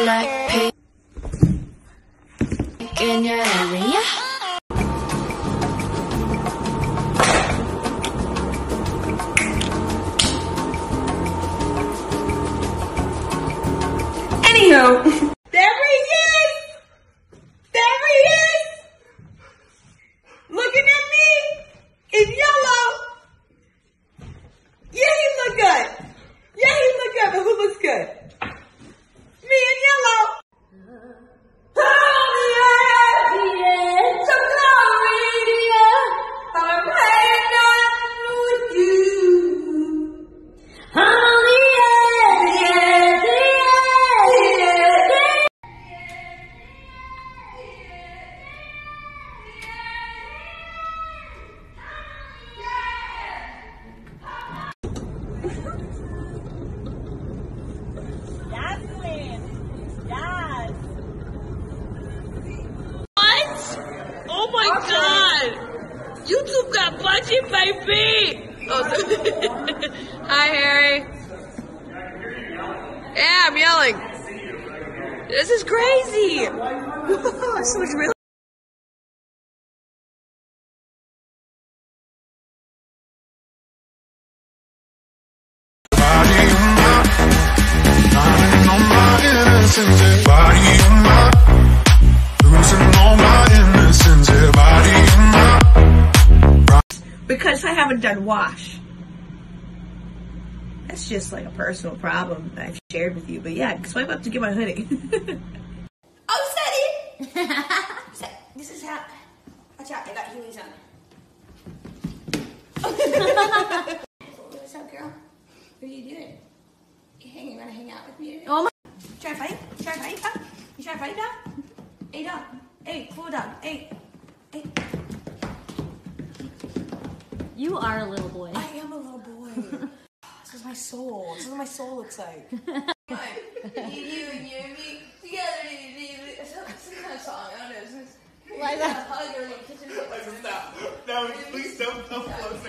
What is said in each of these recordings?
like pink in your area. Anywho, there he is! There he is! Looking at me in yellow. Yeah, he look good. Yeah, he look good, but who looks good? Me in yellow. Oh, yeah, yeah, so glory, yeah. I'm hanging out with you. Oh, yeah, yeah, yeah. Oh my God! YouTube got budget, baby! Oh, hi, Harry. Yeah, I'm yelling. This is crazy. So much real. Because I haven't done wash. That's just like a personal problem that I've shared with you. But yeah, swipe up to get my hoodie. Oh, steady! This is how. Watch out, I got Huey's on. What's up, girl? What are you doing? You wanna hang out with me? Oh my! Try to fight? Try to fight? Huh? You try to fight, dog? Hey, dog. Hey, cool dog. Hey. Hey. You are a little boy. I am a little boy. This is my soul. This is what my soul looks like. You and me together. It's some kind of song. I don't know. It's Liza. hug or like kitchen. Stop. No, please don't come closer.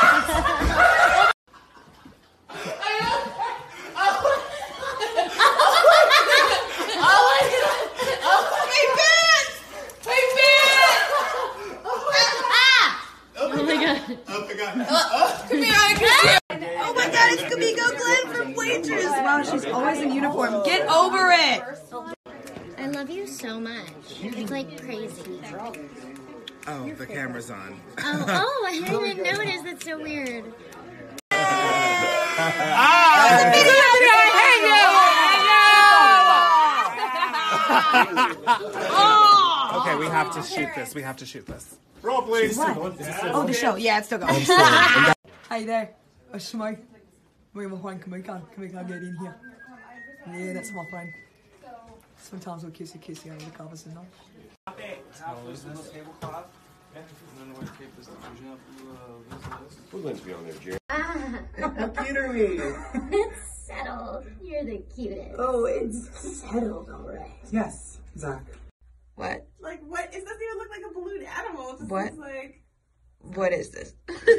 Oh my God, it's Kamiko Glenn from Waitress. Wow, she's always in uniform. Get over it. I love you so much. It's like crazy. Oh, the camera's on. Oh, I didn't even notice. That's so weird. Okay, we have to shoot this. We have to shoot this. Roll, please. Oh, the show. Yeah, it's still going. Hi there. It's my friend Kamiko. Kamiko, get in here. Yeah, that's my friend. Sometimes we'll kissy under the covers and all. We're going to be on there, Jerry. How cute are we? It's settled. You're the cutest. Oh, it's settled, all right. Yes, Zach. What? Like, what? It doesn't even look like a balloon animal. It just What? looks like... What is this? How do I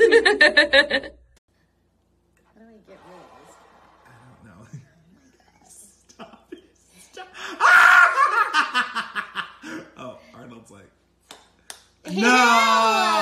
get rid of this? I don't know. Stop it. Stop. Oh, Arnold's like, no!